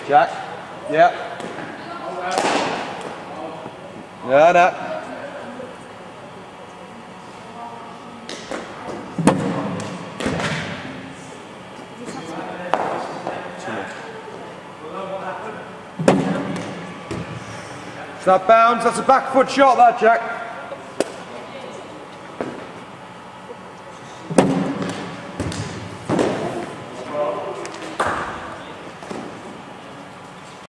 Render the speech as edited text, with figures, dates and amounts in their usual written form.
Jack. Yeah. No, no. It's that bounce, that's a back foot shot that, Jack.